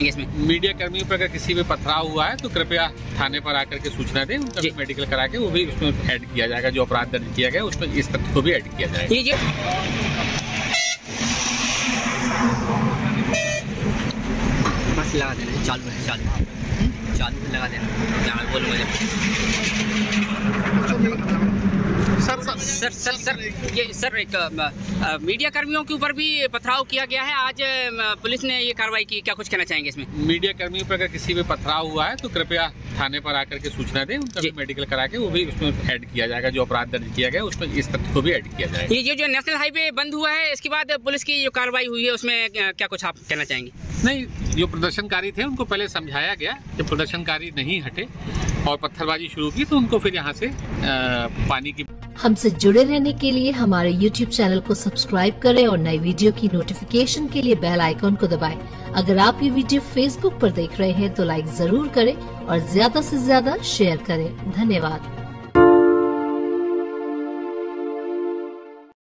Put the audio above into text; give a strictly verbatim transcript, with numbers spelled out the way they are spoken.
इसमें मीडिया कर्मियों पर अगर किसी पे पथराव हुआ है तो कृपया थाने पर आकर के सूचना दें, उनका भी मेडिकल करा के वो भी उसमें ऐड किया जाएगा। जो अपराध दर्ज किया गया उसमें इस तथ्य को भी ऐड किया जाएगा। ये बस लगा देना, चालू है, चालू चालू लगा देना, बोलो मुझे। Sir sir sir sir sir ये सर एक आ, आ, मीडिया कर्मियों के ऊपर भी पथराव किया गया है। आज आ, पुलिस ने ये कार्रवाई की, क्या कुछ कहना चाहेंगे इसमें? मीडिया कर्मियों पर अगर किसी पे पथराव हुआ है तो कृपया थाने पर आकर के सूचना दें, उनका भी मेडिकल करा के वो भी उसमें ऐड किया जाएगा। जो अपराध दर्ज किया गया उसमें इस तथ्य को भी ऐड किया जाएगा। ये जो नेशनल हाईवे बंद हुआ है इसके बाद पुलिस की जो कार्रवाई हुई है उसमें क्या कुछ आप कहना चाहेंगे? नहीं, जो प्रदर्शनकारी थे उनको पहले समझाया गया, जब प्रदर्शनकारी नहीं हटे और पत्थरबाजी शुरू की तो उनको फिर यहाँ से आ, पानी की। हमसे जुड़े रहने के लिए हमारे यूट्यूब चैनल को सब्सक्राइब करें और नई वीडियो की नोटिफिकेशन के लिए बेल आइकॉन को दबाएं। अगर आप ये वीडियो फेसबुक पर देख रहे हैं तो लाइक जरूर करें और ज्यादा से ज्यादा शेयर करें। धन्यवाद।